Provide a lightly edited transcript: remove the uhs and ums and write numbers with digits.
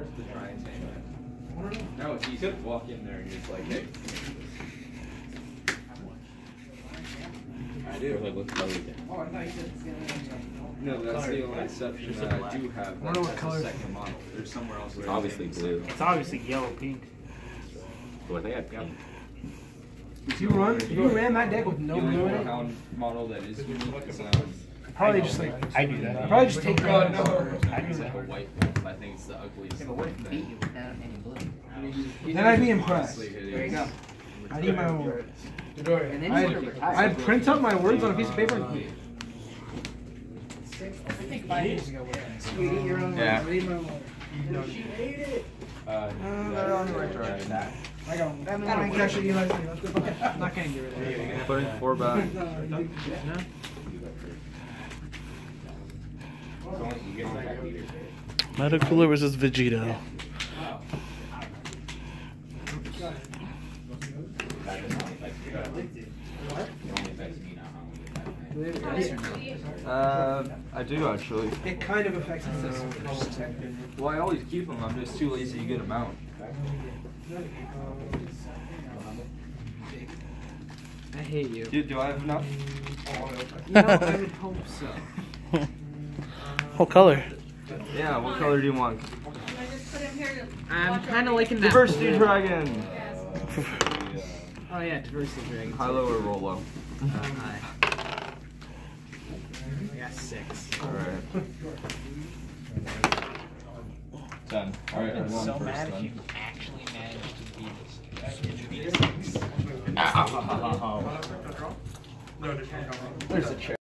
to try and say that. No, he could walk in there and just like, hey. I do. Like, what color is it? No, that's the only exception that I do have. I wonder what That's color. the second model. There's somewhere else. It's obviously blue. It's obviously yellow pink. Well, they had pink. If you ran that deck with no The only blue in it, Hound model that is unique is probably just like I do that. probably just take no, that. no, it's like a white wolf. I think it's the ugliest. Beat you without any blue. Then I'd be impressed. There you go. I need my own words. And then you would have retired. I'd print out my words on a piece of paper and I think 5 years ago. eat your own Yeah. words. Read my own words. They're on the right direction. I got one. Actually, you like me. Let's go. I'm not gonna get rid of it. Putting 4 back. Metacooler versus Vegito. I do actually. It kind of affects this. Well, I always keep them. I'm just too lazy to get them out. I hate you. Do I have enough? You know, I would hope so. What color? Yeah. What color do you want? I'm kind of liking that. Diversity blue. Dragon. Oh yeah, diversity dragon. High-low or roll-low? High. I got 6. Alright. 10. Alright, I'm going first then. actually managed to beat this. There's a chair.